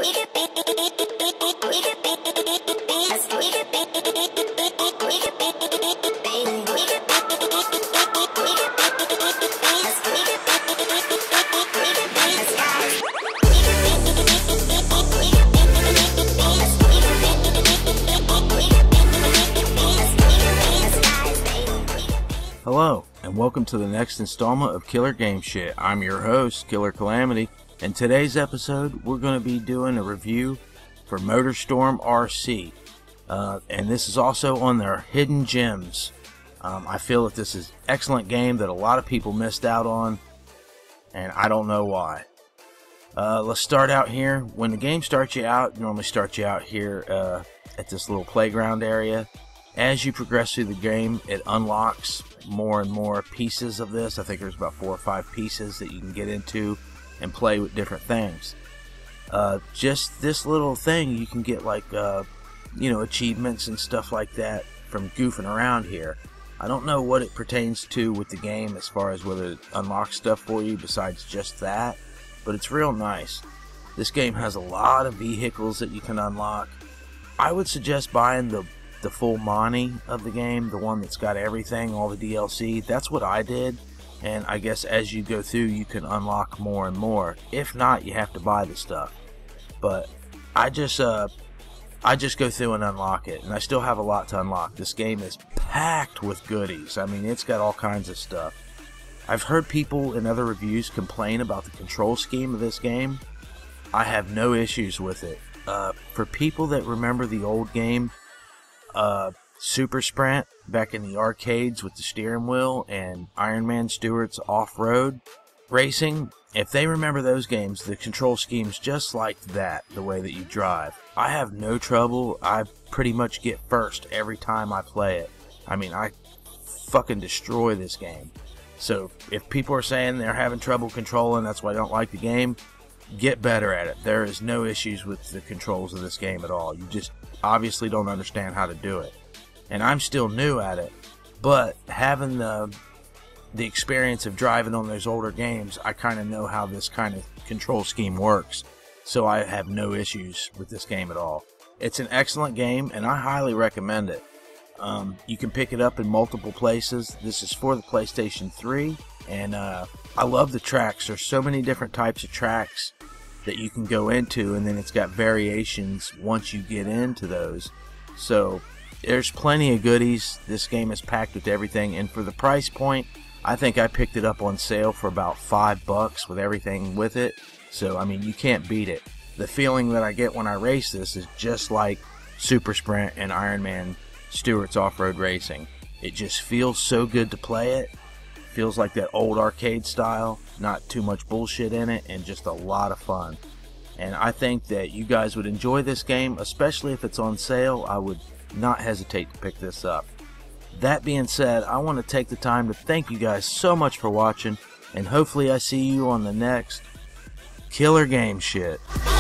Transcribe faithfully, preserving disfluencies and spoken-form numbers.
Hello, and welcome to the next installment of Killer Game Shit. I'm your host, Killer Calamity, and today's episode we're going to be doing a review for MotorStorm R C, uh, and this is also on their Hidden Gems. Um, I feel that this is an excellent game that a lot of people missed out on, and I don't know why. Uh, let's start out here. When the game starts you out, it normally starts you out here uh, at this little playground area. As you progress through the game, it unlocks more and more pieces of this. I think there's about four or five pieces that you can get into and play with different things. Uh, just this little thing, you can get like, uh, you know, achievements and stuff like that from goofing around here. I don't know what it pertains to with the game as far as whether it unlocks stuff for you besides just that, but it's real nice. This game has a lot of vehicles that you can unlock. I would suggest buying the the full Monty of the game, the one that's got everything, all the D L C. That's what I did, and I guess as you go through you can unlock more and more. If not, you have to buy the stuff. But I just uh I just go through and unlock it, and I still have a lot to unlock. This game is packed with goodies. I mean, it's got all kinds of stuff. I've heard people in other reviews complain about the control scheme of this game. I have no issues with it. Uh, for people that remember the old game, Uh, Super Sprint back in the arcades with the steering wheel and Iron Man Stewart's off-road racing, if they remember those games, the control scheme's just like that, the way that you drive. I have no trouble. I pretty much get first every time I play it. I mean, I fucking destroy this game. So if people are saying they're having trouble controlling, that's why I don't like the game, get better at it. There is no issues with the controls of this game at all. You just obviously don't understand how to do it, and I'm still new at it, but having the the experience of driving on those older games, I kind of know how this kind of control scheme works, so I have no issues with this game at all. It's an excellent game, and I highly recommend it. Um, you can pick it up in multiple places. This is for the PlayStation three, and uh, I love the tracks. There's so many different types of tracks that you can go into, and then it's got variations once you get into those. So there's plenty of goodies. This game is packed with everything, and for the price point, I think I picked it up on sale for about five bucks with everything with it. So I mean, you can't beat it. The feeling that I get when I race this is just like Super Sprint and Iron Man Stewart's off-road racing. It just feels so good to play it. Feels like that old arcade style, not too much bullshit in it, and just a lot of fun. And I think that you guys would enjoy this game, especially if it's on sale. I would not hesitate to pick this up. That being said, I want to take the time to thank you guys so much for watching, and hopefully I see you on the next Killer Game Shit.